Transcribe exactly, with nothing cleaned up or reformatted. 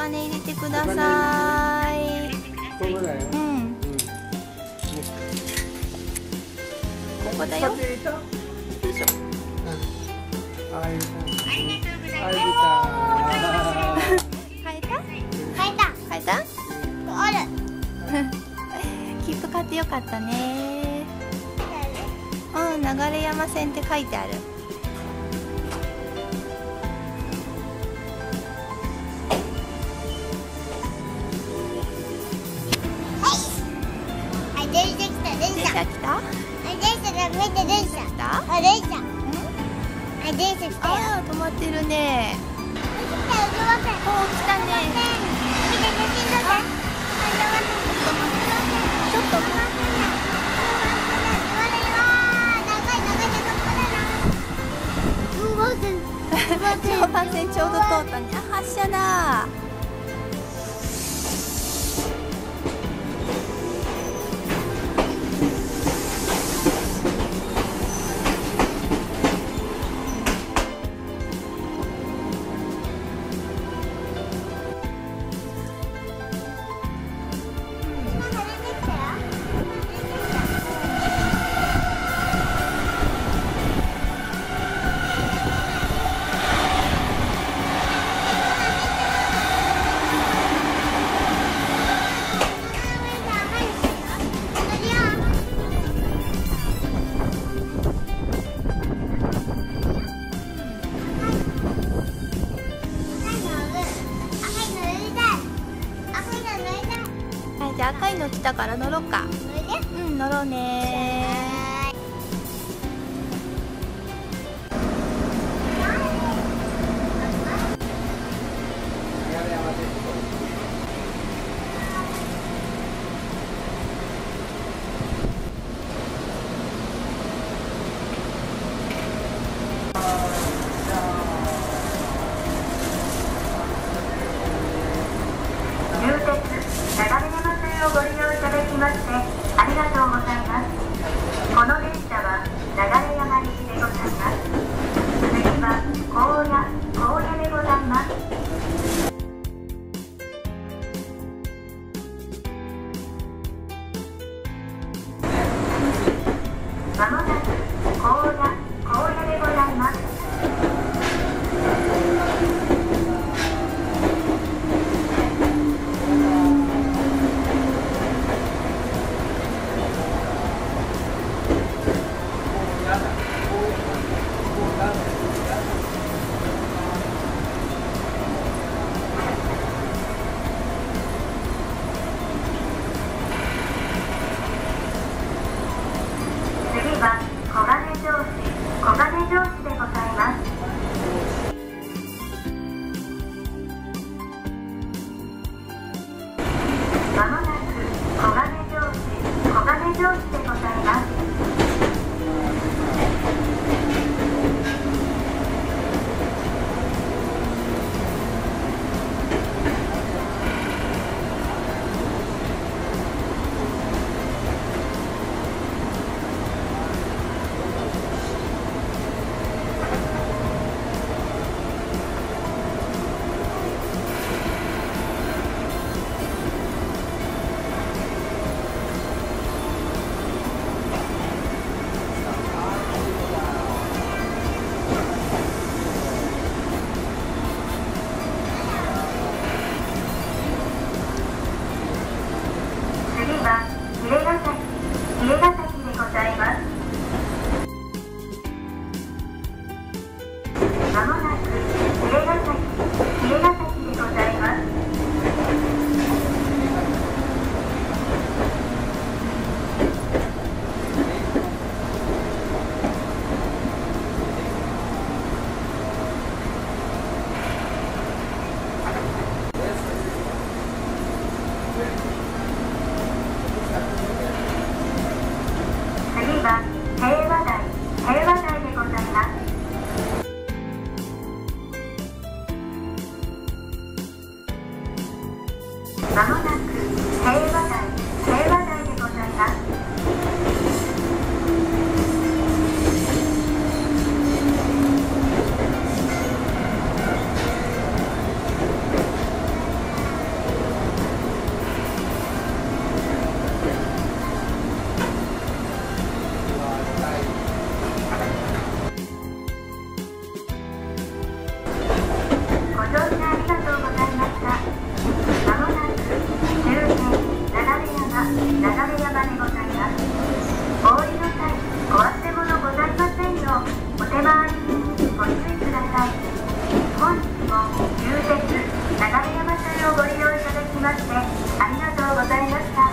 金入れてください。 ここだよ。 うん。ここだよ。よいしょ。 ああいう感じ。あげた。 買えた？ 買えた。 買えた？ ある。 切符買ってよかったね。うん、流山線って書いてある。 はい、電車来た、電車。 電車来た？ あ、電車が見て電車。 来た？ あ、電車。 うん？ あ、電車来たよ。 あー、止まってるね。 来たよ、すいません。 おー、来たね。 見て、写真撮って。あ、 ちょっと待って。常磐線ちょうど通ったね。あ、発車だ。はい、じゃあ赤いの来たから乗ろうか。うん、乗ろうね。 をご利用いただきましてありがとうございます。この電車は流山行きでございます。次は高野、高野でございます。まもなく高野、高野でございます。次は黄金城市、黄金城市でございます。まもなく黄金城市、黄金城市でございます。次は鰭ヶ崎、鰭ヶ崎でございます。まもなく鰭ヶ崎、鰭ヶ崎でございます。次は平和台、平和台でございます。まもなく平和台、平和台でございます。 きましてありがとうございました。